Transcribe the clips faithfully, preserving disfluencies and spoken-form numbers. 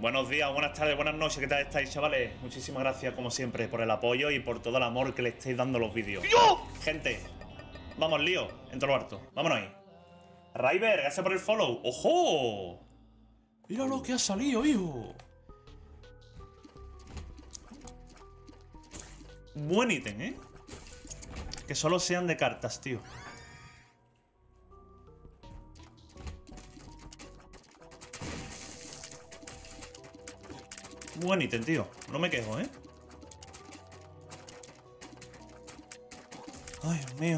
Buenos días, buenas tardes, buenas noches, ¿qué tal estáis, chavales? Muchísimas gracias, como siempre, por el apoyo y por todo el amor que le estáis dando a los vídeos. ¡Yo! Gente, vamos, lío, en todo lo harto. Vámonos ahí. River, gracias por el follow. ¡Ojo! Mira lo que ha salido, hijo. Buen ítem, ¿eh? Que solo sean de cartas, tío. Buen ítem, tío. No me quejo, ¿eh? Ay, Dios mío.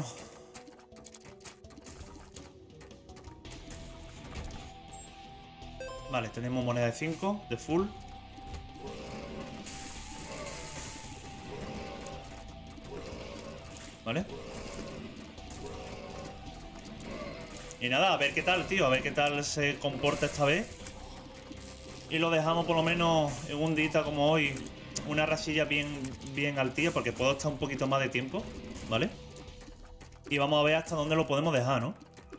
Vale, tenemos moneda de cinco, de full. Vale. Y nada, a ver qué tal, tío. A ver qué tal se comporta esta vez. Y lo dejamos por lo menos en un día como hoy. Una rachilla bien, bien altilla, porque puedo estar un poquito más de tiempo. ¿Vale? Y vamos a ver hasta dónde lo podemos dejar, ¿no?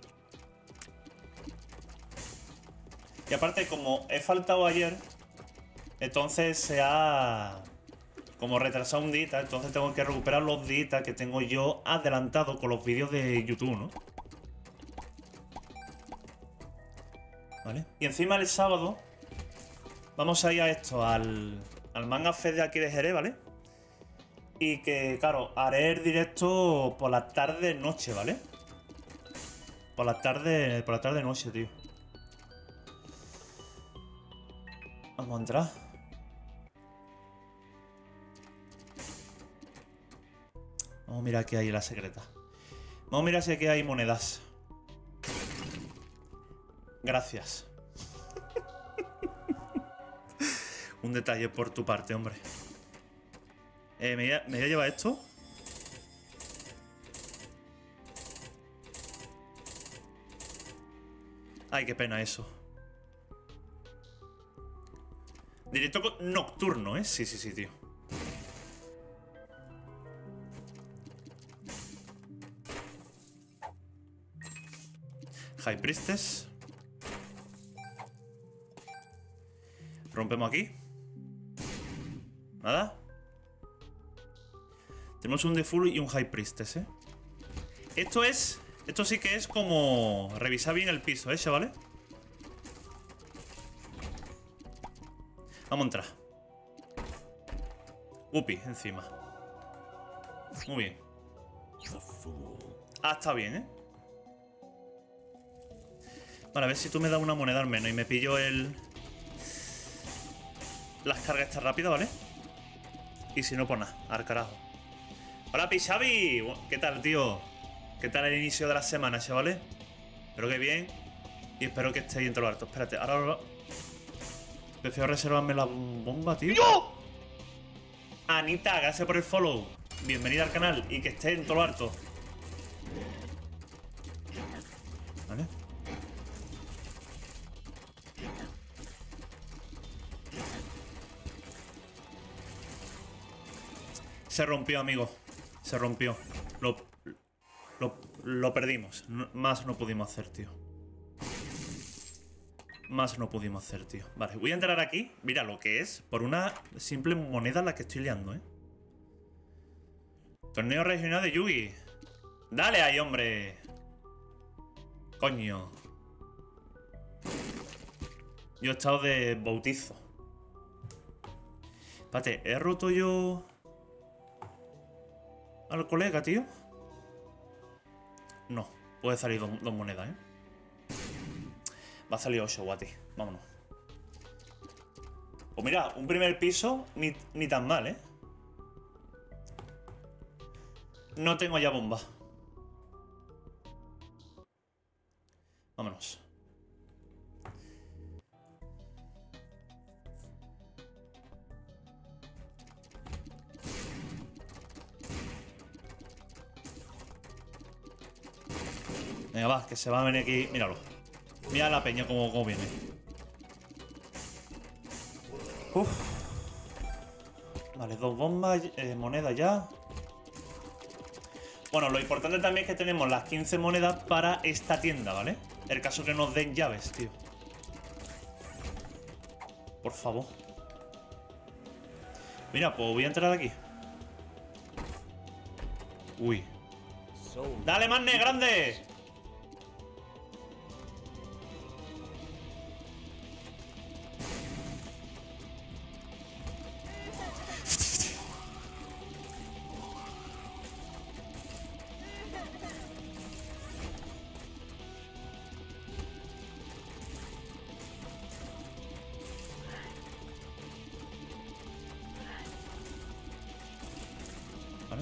Y aparte, como he faltado ayer, entonces se ha como retrasado un día, entonces tengo que recuperar los días que tengo yo adelantado con los vídeos de YouTube, ¿no? ¿Vale? Y encima el sábado vamos a ir a esto, al, al Manga Fest de aquí de Jerez, ¿vale? Y que, claro, haré el directo por la tarde-noche, ¿vale? Por la tarde, por la tarde-noche, tío. Vamos a entrar. Vamos a mirar qué hay en la secreta. Vamos a mirar si aquí hay monedas. Gracias. Un detalle por tu parte, hombre. Eh, ¿me, voy a, ¿Me voy a llevar esto? Ay, qué pena eso. Directo nocturno, ¿eh? Sí, sí, sí, tío. High Priestess. Rompemos aquí. Nada. Tenemos un Defull y un High Priestess, ¿eh? Esto es... Esto sí que es como... Revisar bien el piso, ¿eh, chavales? Vamos a entrar. Upi, encima. Muy bien. Ah, está bien, ¿eh? Vale, a ver si tú me das una moneda al menos y me pillo el... Las cargas estas rápidas, ¿vale? Y si no, pues nada, al carajo. Hola, Pixavi. ¿Qué tal, tío? ¿Qué tal el inicio de la semana, chavales? Espero que bien. Y espero que estéis en todo lo alto. Espérate, ahora... ahora... Prefiero reservarme la bomba, tío. ¡Yo! Anita, gracias por el follow. Bienvenida al canal y que esté en todo lo alto. Vale. Se rompió, amigo. Se rompió. Lo, lo, lo perdimos. No, más no pudimos hacer, tío. Más no pudimos hacer, tío. Vale, voy a entrar aquí. Mira lo que es. Por una simple moneda la que estoy liando, ¿eh? Torneo regional de Yugi. Dale ahí, hombre. Coño. Yo he estado de bautizo. Espérate, ¿he roto yo al colega, tío? No, puede salir dos, dos monedas, ¿eh? Va a salir ocho, guati. Vámonos. Pues mira, un primer piso ni, ni tan mal, ¿eh? No tengo ya bomba. Vámonos. Venga, va, que se va a venir aquí. Míralo. Mira la peña como, como viene. Uf. Vale, dos bombas, eh, moneda ya. Bueno, lo importante también es que tenemos las quince monedas para esta tienda, ¿vale? El caso que nos den llaves, tío. Por favor. Mira, pues voy a entrar aquí. Uy. ¡Dale, Magne, grande! Vale.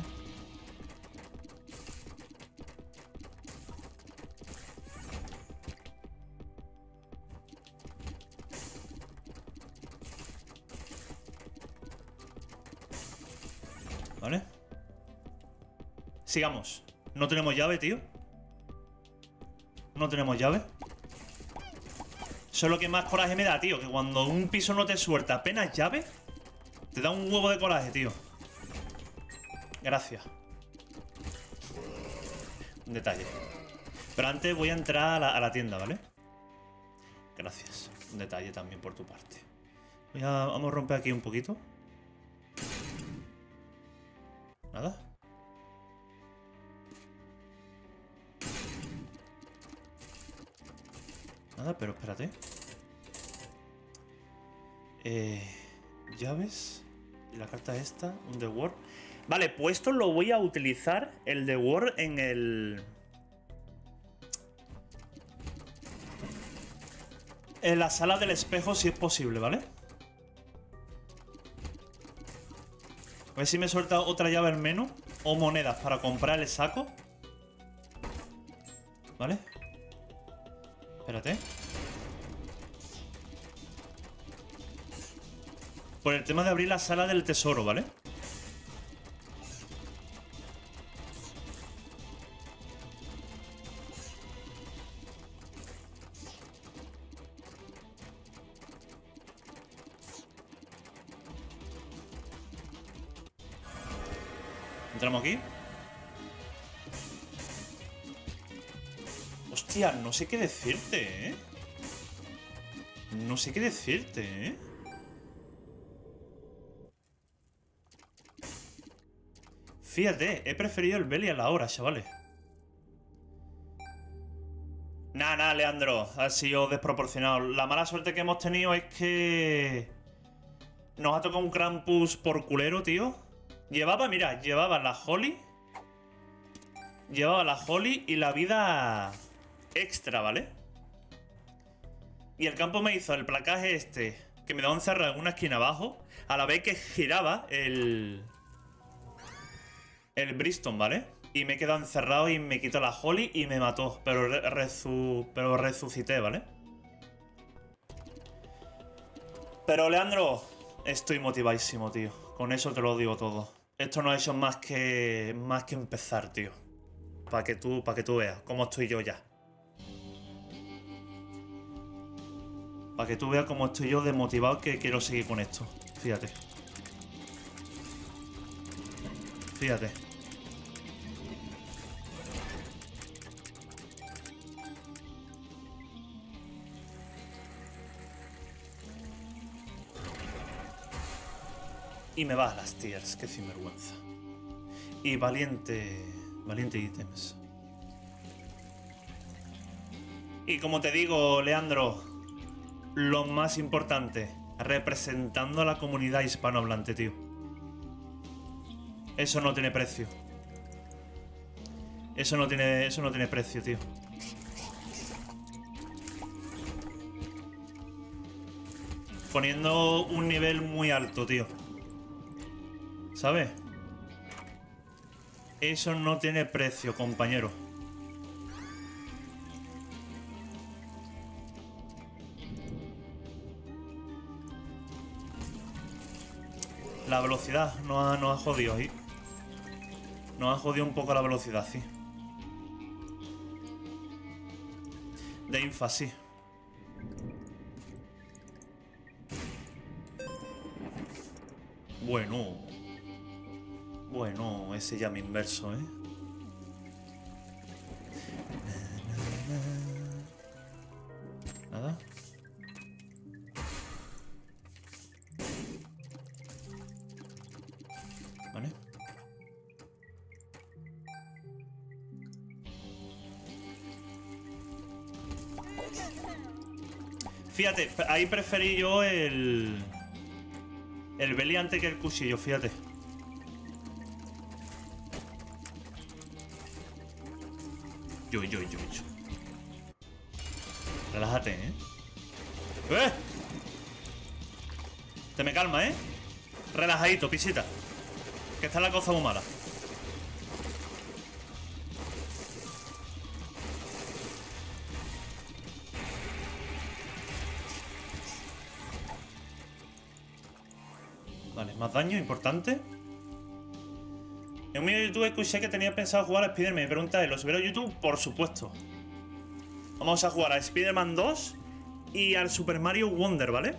Vale. Sigamos. No tenemos llave, tío. No tenemos llave. Eso es lo que más coraje me da, tío. Que cuando un piso no te suelta apenas llave, te da un huevo de coraje, tío. Gracias. Un detalle. Pero antes voy a entrar a la, a la tienda, ¿vale? Gracias. Un detalle también por tu parte. Voy a, vamos a romper aquí un poquito. Nada. Nada, pero espérate. Eh, llaves. Y la carta esta, un The Word. Vale, pues esto lo voy a utilizar, el The Word, en el... En la sala del espejo, si es posible, ¿vale? A ver si me suelta otra llave al menos. O monedas para comprar el saco. ¿Vale? Espérate. Por el tema de abrir la sala del tesoro, ¿vale? Entramos aquí. Hostia, no sé qué decirte, ¿eh? No sé qué decirte, ¿eh? Fíjate, he preferido el Belly a la hora, chavales. Nah, nah, Leandro, ha sido desproporcionado. La mala suerte que hemos tenido es que... Nos ha tocado un Krampus por culero, tío. Llevaba, mira, llevaba la Holly. Llevaba la Holly y la vida extra, ¿vale? Y el campo me hizo el placaje este, que me daba encerrado en una esquina abajo, a la vez que giraba el... El Briston, ¿vale? Y me he quedado encerrado y me quitó la Holly y me mató. Pero, re resu pero resucité, ¿vale? Pero, Leandro, estoy motivadísimo, tío. Con eso te lo digo todo. Esto no ha hecho más que, más que empezar, tío. Para que tú, para que tú veas cómo estoy yo ya. Para que tú veas cómo estoy yo de motivado que quiero seguir con esto. Fíjate. Fíjate. Y me va a las tiers, qué sinvergüenza. Y valiente... Valiente ítems. Y como te digo, Leandro, lo más importante, representando a la comunidad hispanohablante, tío. Eso no tiene precio. Eso no tiene, eso no tiene precio, tío. Poniendo un nivel muy alto, tío. ¿Sabes? Eso no tiene precio, compañero. La velocidad nos ha, nos ha jodido ahí. Nos ha jodido un poco la velocidad, sí. De Infa, sí. Bueno. Bueno, ese llama inverso, ¿eh? Nada. Fíjate, ahí preferí yo el... El Belly antes que el cuchillo, fíjate. Yo, yo, yo, yo. Relájate, ¿eh? ¡Eh! Te me calma, ¿eh? Relajadito, pisita. Que está la cosa muy mala. Vale, más daño, importante. En un vídeo de YouTube escuché que tenía pensado jugar a Spider-Man. Me pregunta él, ¿lo subieron a YouTube? Por supuesto. Vamos a jugar a Spider-Man dos y al Super Mario Wonder, ¿vale?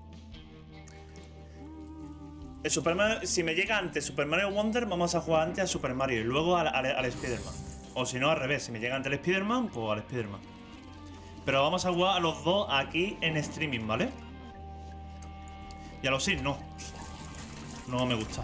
El Super Mario, si me llega antes Super Mario Wonder, vamos a jugar antes a Super Mario y luego al, al, al Spider-Man. O si no, al revés. Si me llega antes el Spider-Man, pues al Spider-Man. Pero vamos a jugar a los dos aquí en streaming, ¿vale? Y a los Sims no. No me gusta.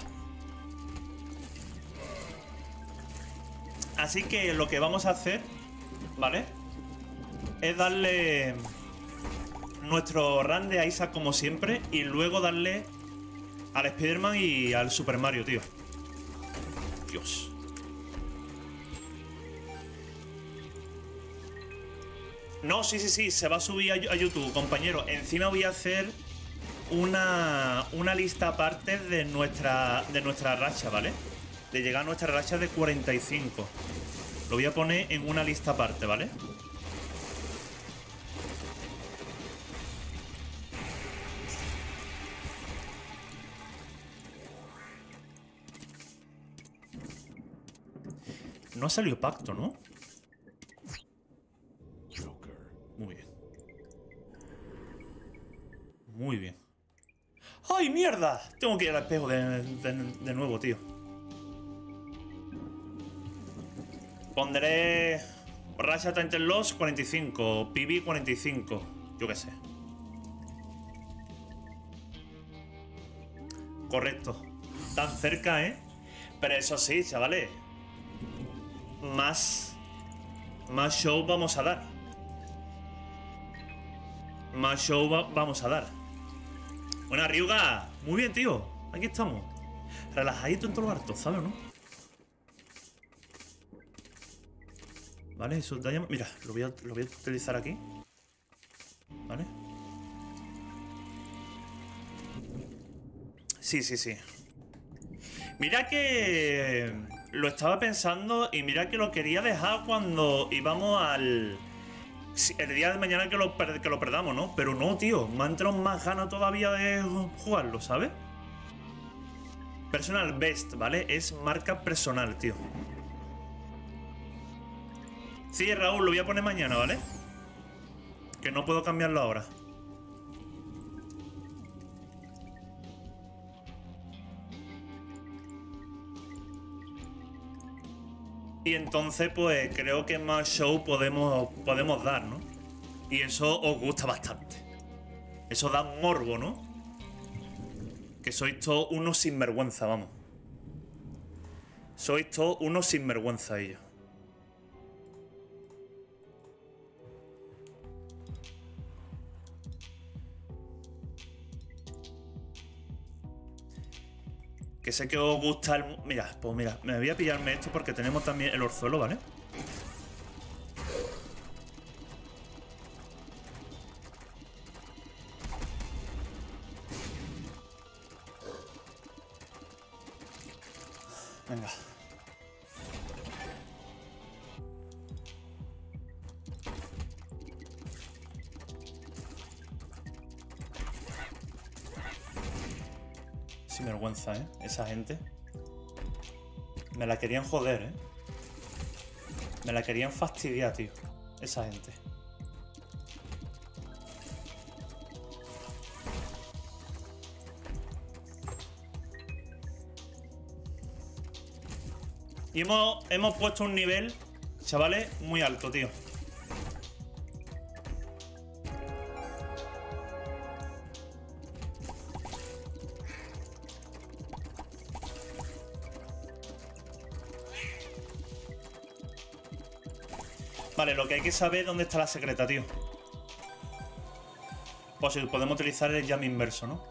Así que lo que vamos a hacer, ¿vale? Es darle nuestro run de Isaac como siempre y luego darle al Spider-Man y al Super Mario, tío. Dios. No, sí, sí, sí, se va a subir a, a YouTube, compañero. Encima voy a hacer una, una lista aparte de nuestra, de nuestra racha, ¿vale? De llegar a nuestra racha de cuarenta y cinco. Lo voy a poner en una lista aparte, ¿vale? No ha salido pacto, ¿no? Muy bien. Muy bien. ¡Ay, mierda! Tengo que ir al espejo de, de, de nuevo, tío. Pondré Ratchet and Loss cuarenta y cinco, P B cuarenta y cinco, yo qué sé. Correcto. Tan cerca, ¿eh? Pero eso sí, chavales. Más... Más show vamos a dar. Más show va vamos a dar. Buena, Ryuga. Muy bien, tío. Aquí estamos. Relajadito en todo lo harto, ¿sabes o no? Vale, eso daño. Mira, lo voy, a, lo voy a utilizar aquí. Vale. Sí, sí, sí. Mira que lo estaba pensando y mira que lo quería dejar cuando íbamos al... El día de mañana que lo, que lo perdamos, ¿no? Pero no, tío. Me han entrado más ganas todavía de jugarlo, ¿sabes? Personal best, ¿vale? Es marca personal, tío. Sí, Raúl, lo voy a poner mañana, ¿vale? Que no puedo cambiarlo ahora. Y entonces, pues, creo que más show podemos, podemos dar, ¿no? Y eso os gusta bastante. Eso da morbo, ¿no? Que sois todos unos sinvergüenza, vamos. Sois todos unos sinvergüenza ellos. Que sé que os gusta el... Mira, pues mira, me voy a pillarme esto porque tenemos también el orzuelo, ¿vale? Venga. Sin vergüenza, ¿eh? Esa gente. Me la querían joder, ¿eh? Me la querían fastidiar, tío. Esa gente. Y hemos, hemos puesto un nivel, chavales, muy alto, tío. Vale, lo que hay que saber es dónde está la secreta, tío. Pues si podemos utilizar el jam inverso, ¿no?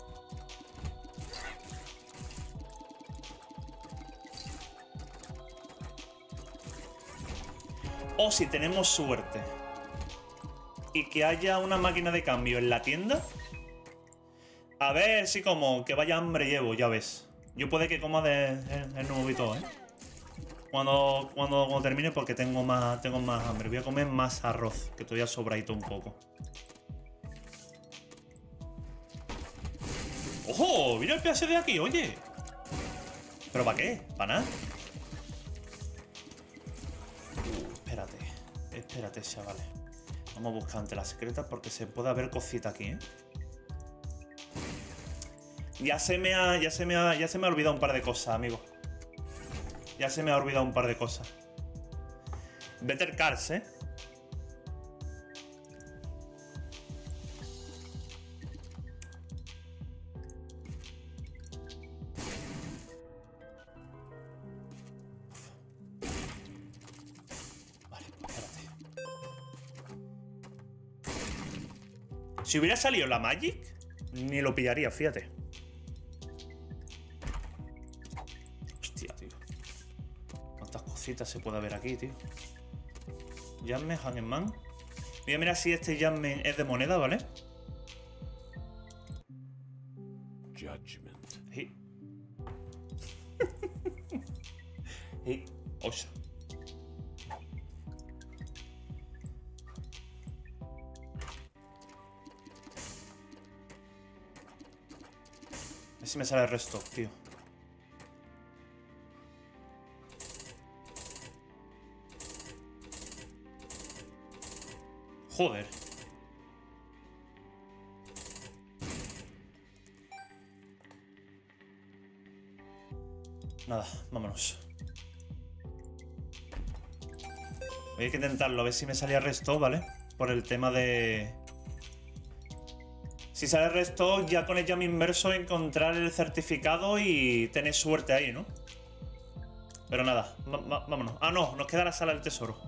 O si tenemos suerte y que haya una máquina de cambio en la tienda. A ver si como que vaya hambre llevo, ya ves. Yo puede que coma de, el, el nuevo y todo, ¿eh? Cuando, cuando, cuando termine, porque tengo más, tengo más hambre. Voy a comer más arroz, que todavía sobradito un poco. ¡Ojo! Mira el pedazo de aquí, oye. ¿Pero para qué? ¿Para nada? Uh, espérate. Espérate, chavales. Vamos a buscar ante las secretas porque se puede haber cosita aquí, ¿eh? Ya se me ha, ya se me ha, ya se me ha olvidado un par de cosas, amigo. Ya se me ha olvidado un par de cosas. Better Cars, ¿eh? Vale, espérate. Si hubiera salido la Magic, ni lo pillaría, fíjate. Se puede ver aquí, tío. Jammen, Hangman. Voy a mirar si este Jammen es de moneda, ¿vale? Judgment. Sí. Sí. Osa. A ver si me sale el resto, tío. Joder. Nada, vámonos. Voy a intentarlo, a ver si me salía resto, ¿vale? Por el tema de... Si sale resto, ya con el jam inverso encontrar el certificado y tener suerte ahí, ¿no? Pero nada, vámonos. Ah, no, nos queda la sala del tesoro.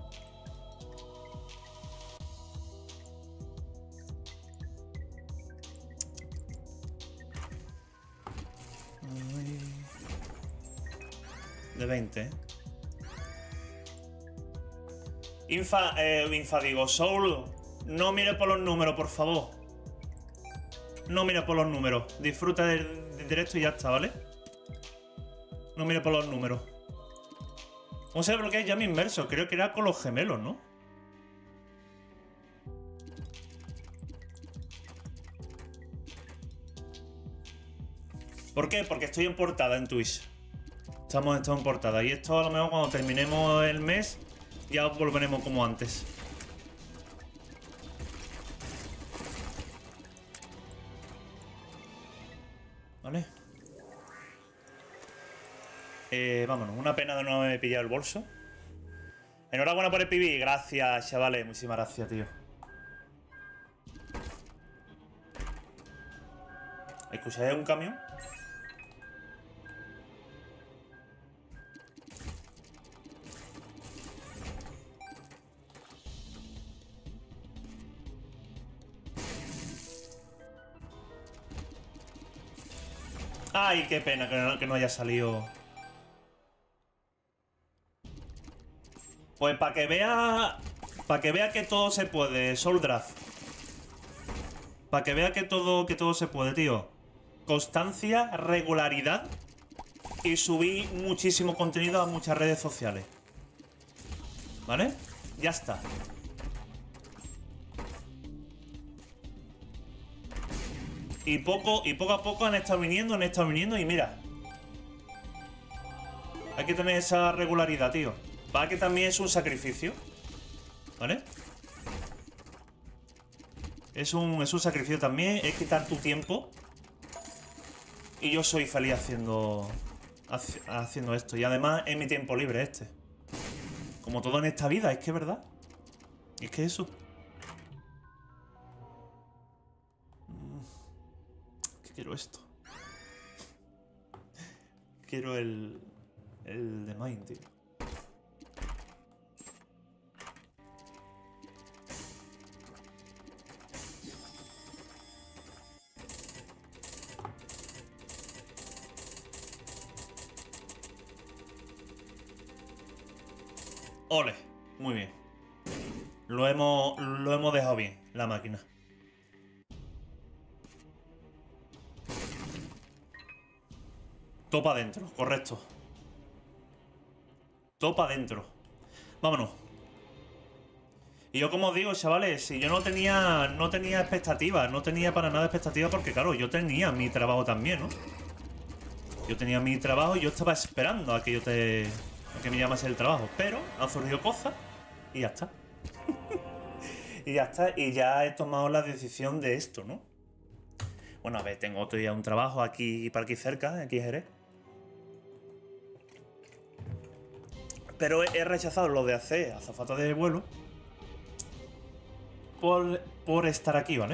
De veinte, ¿eh? Infa, eh, Infa digo, Soul, no mire por los números, por favor. No mire por los números. Disfruta del, del directo y ya está, ¿vale? No mire por los números. ¿Cómo se bloquea ya mi inverso? Creo que era con los gemelos, ¿no? ¿Por qué? Porque estoy en portada en Twitch. Estamos, estamos en portada. Y esto a lo mejor cuando terminemos el mes ya volveremos como antes. ¿Vale? Eh, vámonos. Una pena de no haberme pillado el bolso. Enhorabuena por el P B. Gracias, chavales. Muchísimas gracias, tío. ¿Escucháis un camión? Ay, qué pena que no, que no haya salido. Pues para que vea... Para que vea que todo se puede, Soul Draft. Para que vea que todo, que todo se puede, tío. Constancia, regularidad y subir muchísimo contenido a muchas redes sociales. ¿Vale? Ya está. Y poco, y poco a poco han estado viniendo, han estado viniendo y mira. Hay que tener esa regularidad, tío. Para que también es un sacrificio. ¿Vale? Es un, es un sacrificio también. Es quitar tu tiempo. Y yo soy feliz haciendo haciendo esto. Y además es mi tiempo libre este. Como todo en esta vida, es que es verdad. Es que eso. Que quiero esto. Quiero el... El de Mine, tío. Ole. Muy bien. Lo hemos, lo hemos dejado bien, la máquina. Topa adentro, correcto. Topa adentro. Vámonos. Y yo, como os digo, chavales, si yo no tenía no tenía expectativas, no tenía para nada expectativas, porque claro, yo tenía mi trabajo también, ¿no? Yo tenía mi trabajo y yo estaba esperando a que yo te... a que me llamase el trabajo. Pero han surgido cosas y ya está. Y ya está. Y ya he tomado la decisión de esto, ¿no? Bueno, a ver, tengo todavía un trabajo aquí, para aquí cerca, aquí en Jerez. Pero he rechazado lo de hacer azafata de vuelo por, por estar aquí, ¿vale?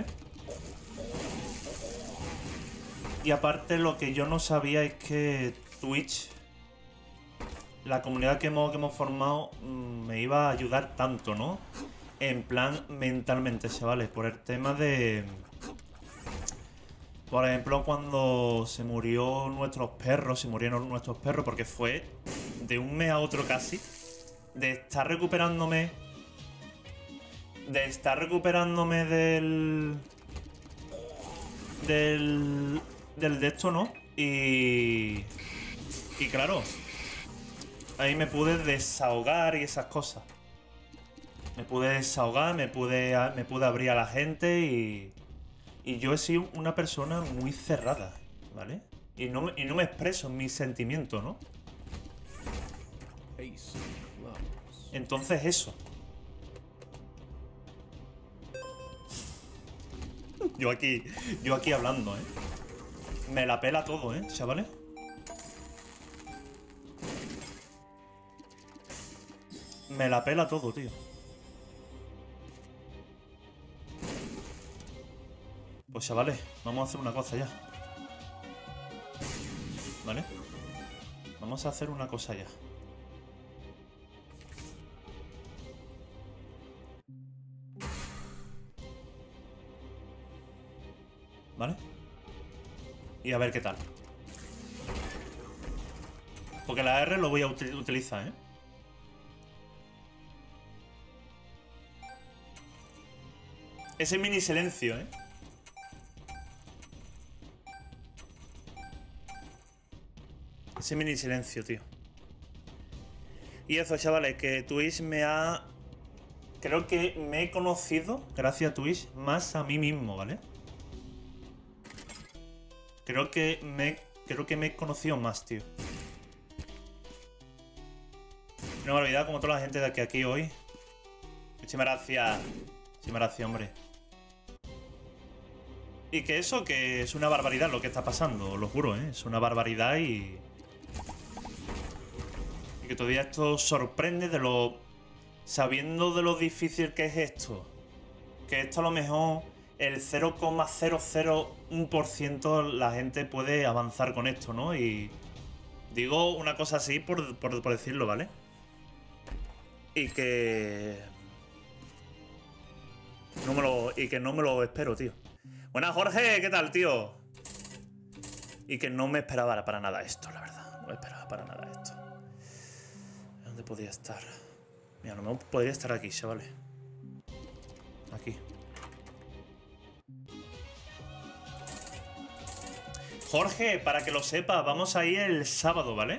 Y aparte, lo que yo no sabía es que Twitch, la comunidad que hemos, que hemos formado, me iba a ayudar tanto, ¿no? En plan, mentalmente, chavales, por el tema de... Por ejemplo, cuando se murió nuestros perros, se murieron nuestros perros, porque fue de un mes a otro casi, de estar recuperándome... De estar recuperándome del... Del... Del de esto, ¿no? Y... Y claro, ahí me pude desahogar y esas cosas. Me pude desahogar, me pude, me pude abrir a la gente y... Y yo he sido una persona muy cerrada, ¿vale? Y no, y no me expreso en mis sentimientos, ¿no? Entonces eso. Yo aquí, yo aquí hablando, ¿eh? Me la pela todo, ¿eh, chavales? Me la pela todo, tío. Pues chavales, vamos a hacer una cosa ya. ¿Vale? Vamos a hacer una cosa ya. ¿Vale? Y a ver qué tal. Porque la R lo voy a util- utilizar, ¿eh? Ese mini silencio, ¿eh? Ese mini silencio, tío. Y eso, chavales, que Twitch me ha... Creo que me he conocido, gracias a Twitch, más a mí mismo, ¿vale? Creo que me, creo que me he conocido más, tío. Una barbaridad como toda la gente de aquí, aquí hoy. Muchísimas gracias. Muchísimas gracias, hombre. Y que eso, que es una barbaridad lo que está pasando, os lo juro, ¿eh? Es una barbaridad y... Y que todavía esto sorprende de lo... Sabiendo de lo difícil que es esto. Que esto a lo mejor el cero coma cero cero uno por ciento la gente puede avanzar con esto, ¿no? Y... Digo una cosa así por, por, por decirlo, ¿vale? Y que... No me lo... Y que no me lo espero, tío. Buenas, Jorge, ¿qué tal, tío? Y que no me esperaba para nada esto, la verdad. No me esperaba para nada esto. ¿Dónde podía estar? Mira, a lo mejor podría estar aquí, chavales. Aquí. Jorge, para que lo sepa, vamos a ir el sábado, ¿vale?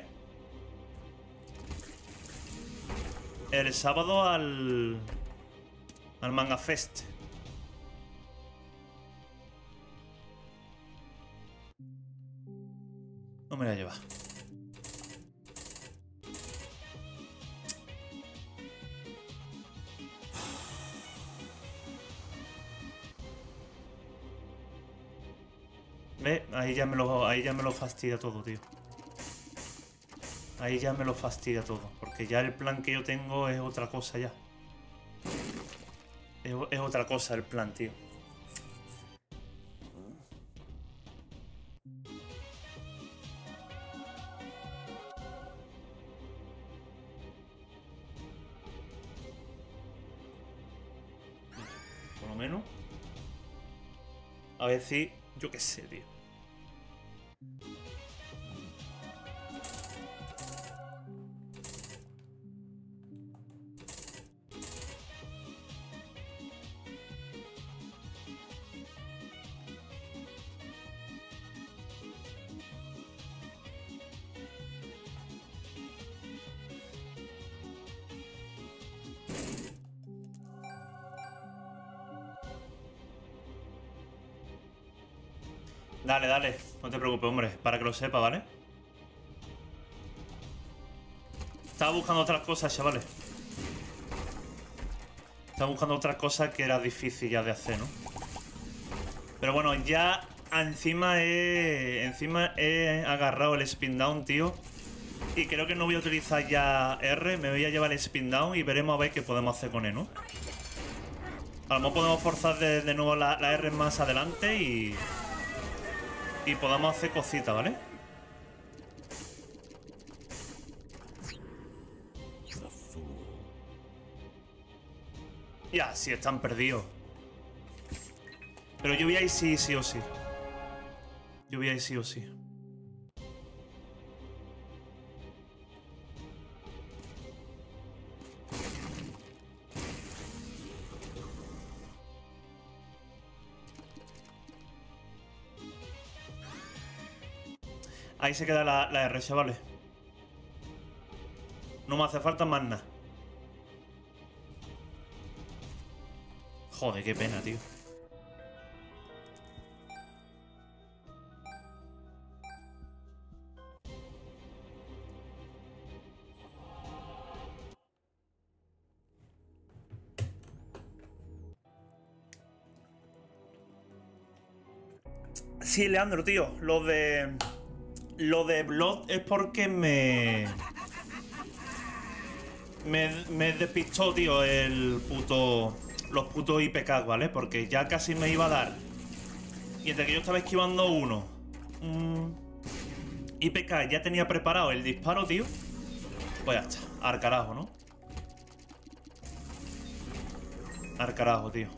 El sábado al... Al Manga Fest. No me la lleva. Ve, ahí ya me lo, ahí ya me lo fastidia todo, tío. Ahí ya me lo fastidia todo. Porque ya el plan que yo tengo es otra cosa ya. Es, es otra cosa el plan, tío. Por lo menos. A ver si... Yo qué sé, tío. Dale, dale. No te preocupes, hombre. Para que lo sepa, ¿vale? Estaba buscando otras cosas, chavales. Estaba buscando otras cosas que era difícil ya de hacer, ¿no? Pero bueno, ya encima he, encima he agarrado el spin down, tío. Y creo que no voy a utilizar ya R. Me voy a llevar el spin down y veremos a ver qué podemos hacer con él, ¿no? A lo mejor podemos forzar de, de nuevo la, la R más adelante y... Y podamos hacer cositas, ¿vale? Ya, sí, están perdidos. Pero yo voy a ir sí, sí o sí. Yo voy a ir sí o sí. Ahí se queda la, la R, chavales. No me hace falta más nada. Joder, qué pena, tío. Sí, Leandro, tío. Lo de... Lo de Blood es porque me... Me, me despistó, tío, el puto... Los putos I P K, ¿vale? Porque ya casi me iba a dar. Y entre que yo estaba esquivando uno... Mmm, I P K ya tenía preparado el disparo, tío. Pues ya está. Al carajo, ¿no? Al carajo, tío.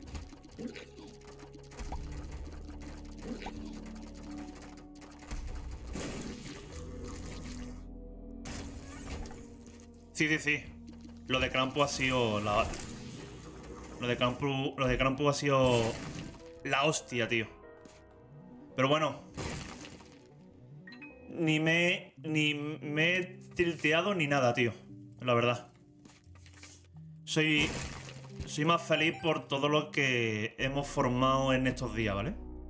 Sí, sí, sí. Lo de Krampus ha sido la... Lo de Krampus, lo de Krampus ha sido la hostia, tío. Pero bueno. Ni me... Ni me he tilteado ni nada, tío. La verdad. Soy... Soy más feliz por todo lo que hemos formado en estos días, ¿vale?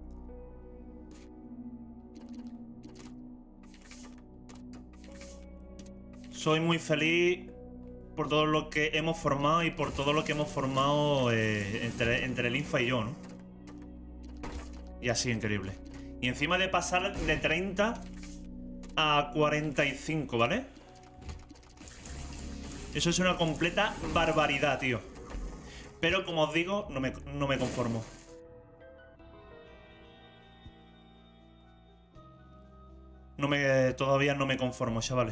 Soy muy feliz por todo lo que hemos formado y por todo lo que hemos formado eh, entre, entre el Infa y yo, ¿no? Y así, increíble. Y encima de pasar de treinta a cuarenta y cinco, ¿vale? Eso es una completa barbaridad, tío. Pero como os digo, no me, no me conformo. No me, todavía no me conformo, chavales.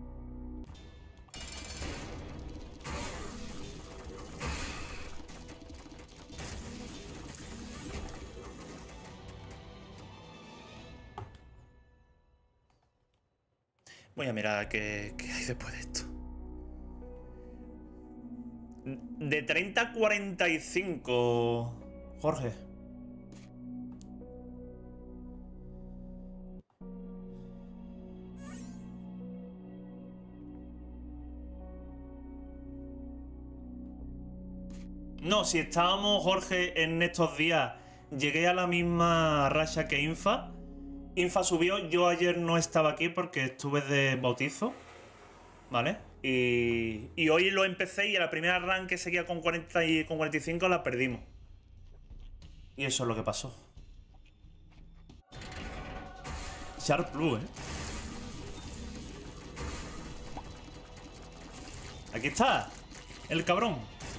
Voy a mirar qué, qué hay después de esto. De treinta a cuarenta y cinco, Jorge. No, si estábamos, Jorge, en estos días, llegué a la misma racha que Infa. Infa subió, yo ayer no estaba aquí porque estuve de bautizo, ¿vale? Y, y hoy lo empecé y a la primera run que seguía con cuarenta y con cuarenta y cinco la perdimos. Y eso es lo que pasó. Sharp Blue, ¿eh? Aquí está, el cabrón.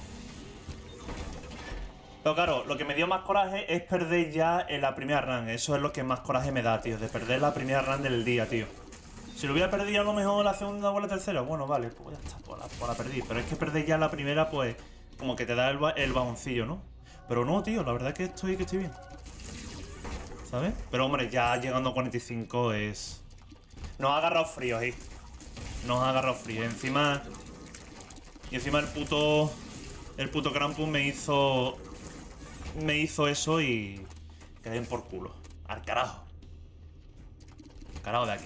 Pero claro, lo que me dio más coraje es perder ya en la primera run. Eso es lo que más coraje me da, tío. De perder la primera run del día, tío. Si lo hubiera perdido a lo mejor la segunda o la tercera, bueno, vale, pues ya está, pues la, pues la perdí. Pero es que perder ya la primera, pues, como que te da el, el bajoncillo, ¿no? Pero no, tío, la verdad es que estoy, que estoy bien. ¿Sabes? Pero hombre, ya llegando a cuarenta y cinco es... Nos ha agarrado frío ahí. Nos ha agarrado frío. Encima... Y encima el puto... El puto Krampus me hizo... Me hizo eso y... Que den por culo. Al carajo. Carajo de aquí.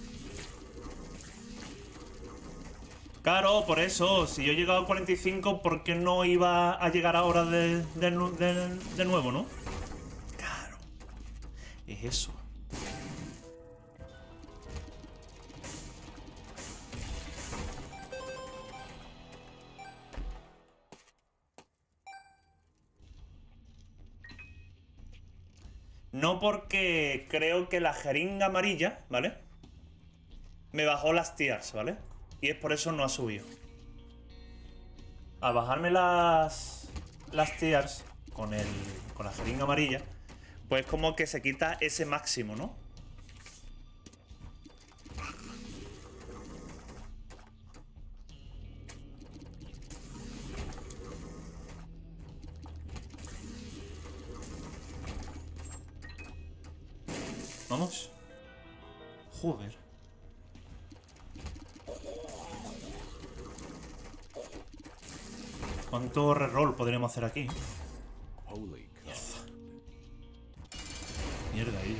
Claro, por eso. Si yo he llegado a cuarenta y cinco, ¿por qué no iba a llegar ahora de, de, de, de nuevo, no? Claro. es eso? No, porque creo que la jeringa amarilla, ¿vale? Me bajó las tiers, ¿vale? Y es por eso no ha subido. Al bajarme las las tiers con el con la jeringa amarilla, pues como que se quita ese máximo, ¿no? Vamos. Joder. ¿Cuánto reroll podríamos hacer aquí? Mierda. Mierda ahí.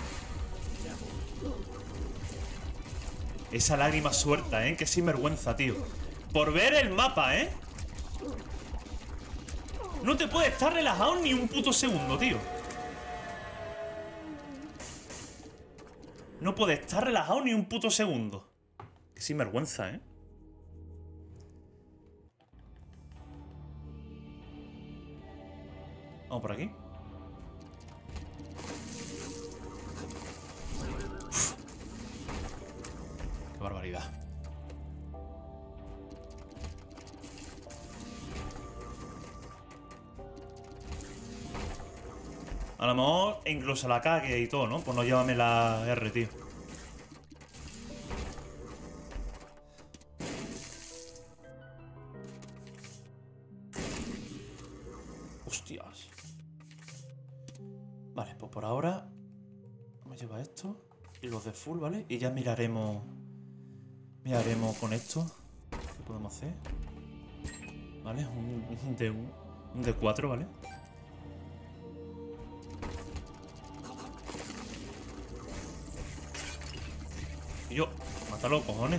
Esa lágrima suelta, ¿eh? Qué sinvergüenza, tío. Por ver el mapa, ¿eh? No te puedes estar relajado ni un puto segundo, tío. No puedes estar relajado ni un puto segundo. Qué sinvergüenza, ¿eh? Vamos por aquí. Uf. Qué barbaridad. A lo mejor incluso la cague y todo, ¿no? Pues no llévame la R, tío. Hostias. Vale, pues por ahora me lleva esto y los de full, ¿vale? Y ya miraremos miraremos con esto qué podemos hacer. Vale, un, un D un, un D cuatro, ¿vale? Y yo, mátalo, cojones.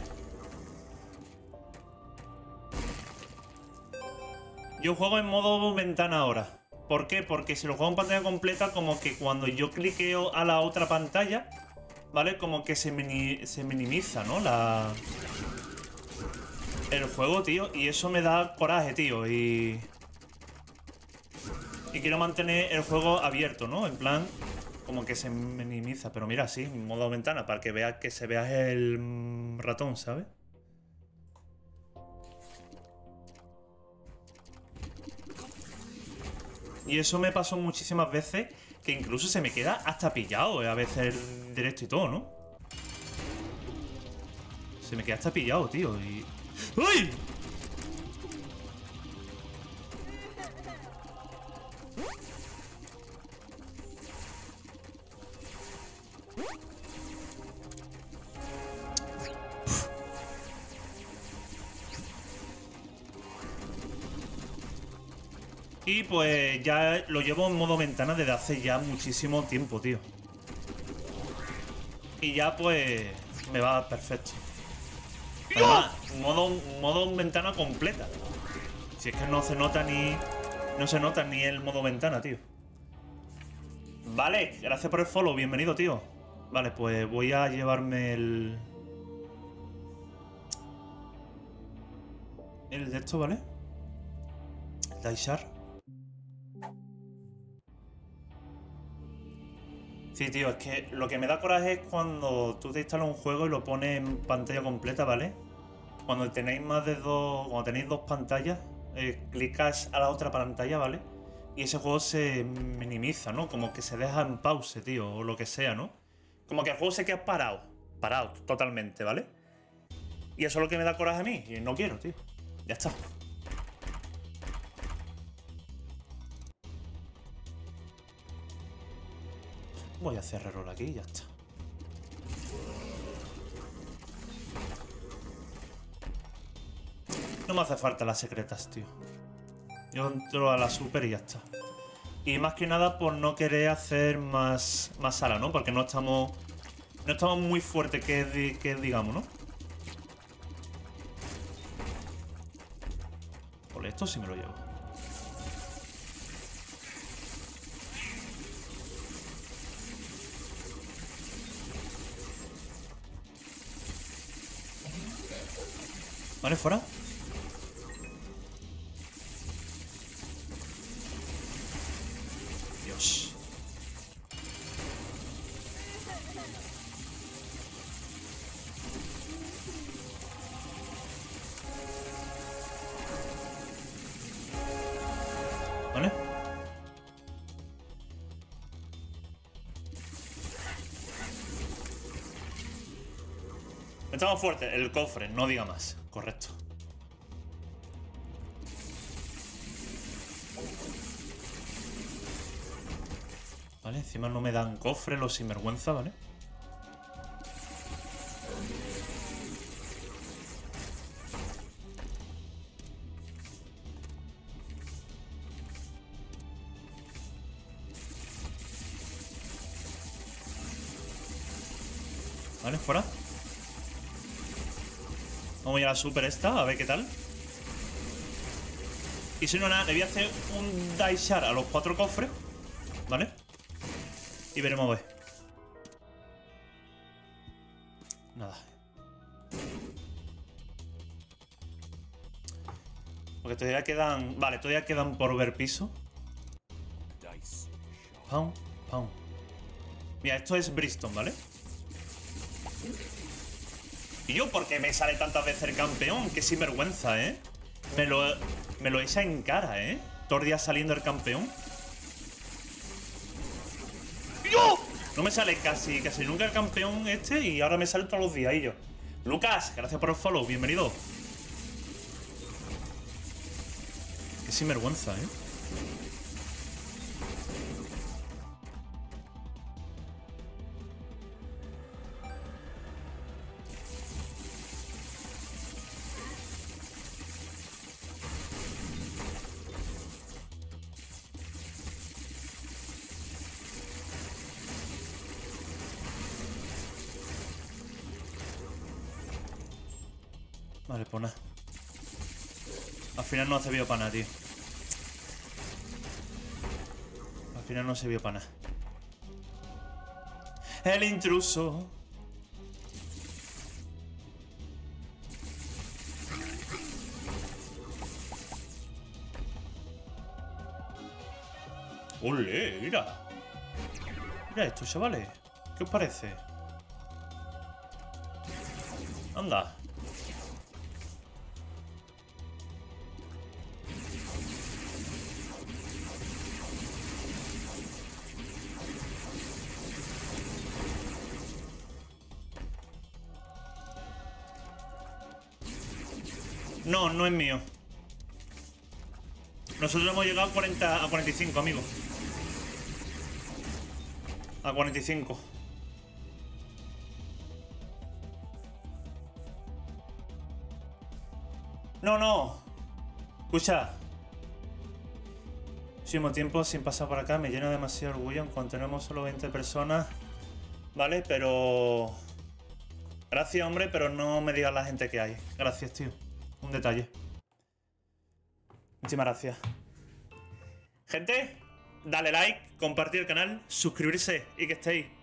Yo juego en modo ventana ahora. ¿Por qué? Porque si lo juego en pantalla completa, como que cuando yo cliqueo a la otra pantalla, ¿vale? Como que se, mini se minimiza, ¿no? La... El juego, tío. Y eso me da coraje, tío. Y... Y quiero mantener el juego abierto, ¿no? En plan, como que se minimiza. Pero mira, sí, en modo ventana, para que veas que se vea el ratón, ¿sabes? Y eso me pasó muchísimas veces, que incluso se me queda hasta pillado, eh, a veces el directo y todo, ¿no? Se me queda hasta pillado, tío, y... ¡Uy! Y pues ya lo llevo en modo ventana desde hace ya muchísimo tiempo, tío. Y ya pues me va perfecto. Además, modo, modo ventana completa. Si es que no se nota ni... No se nota ni el modo ventana, tío. Vale, gracias por el follow, bienvenido, tío. Vale, pues voy a llevarme el... El de esto, ¿vale? Daishar. Sí, tío, es que lo que me da coraje es cuando tú te instalas un juego y lo pones en pantalla completa, ¿vale? Cuando tenéis más de dos... Cuando tenéis dos pantallas, eh, clicas a la otra pantalla, ¿vale? Y ese juego se minimiza, ¿no? Como que se deja en pause, tío, o lo que sea, ¿no? Como que el juego se queda parado. Parado, totalmente, ¿vale? Y eso es lo que me da coraje a mí. Y no quiero, tío. Ya está. Voy a hacer reroll aquí y ya está. No me hace falta las secretas, tío. Yo entro a la super y ya está. Y más que nada por no querer hacer más, más sala, ¿no? Porque no estamos... No estamos muy fuertes, que, que digamos, ¿no? Por esto sí me lo llevo. Vale, fuera. Dios. Vale. Estamos fuertes. El cofre, no diga más. Correcto. Vale, encima no me dan cofre los sinvergüenza, ¿vale? Vale, fuera. Vamos a ir a la super esta, a ver qué tal. Y si no, nada, le voy a hacer un Daishar a los cuatro cofres. ¿Vale? Y veremos a ver. Nada. Porque todavía quedan... Vale, todavía quedan por ver piso. Pum, pum. Mira, esto es Bristol, ¿vale? Y yo, ¿por qué me sale tantas veces el campeón? Qué sinvergüenza, ¿eh? Me lo, me lo echa en cara, ¿eh? Todos los días saliendo el campeón. ¡Yo! No me sale casi, casi nunca el campeón este y ahora me sale todos los días y yo. Lucas, gracias por el follow, bienvenido. Qué sinvergüenza, ¿eh? Vale, pues nada. Al final no ha servido para nada, tío. Al final no sirvió para nada. El intruso. ¡Ole! Mira. Mira esto, chavales. ¿Qué os parece? Anda. No, no es mío. Nosotros hemos llegado a cuarenta, a cuarenta y cinco, amigos. A cuarenta y cinco. No, no. Escucha. Último tiempo sin pasar por acá me llena demasiado orgullo en cuanto tenemos solo veinte personas. Vale, pero... Gracias, hombre, pero no me digas la gente que hay. Gracias, tío. Un detalle. Muchísimas gracias. Gente, dale like, compartir el canal, suscribirse y que estéis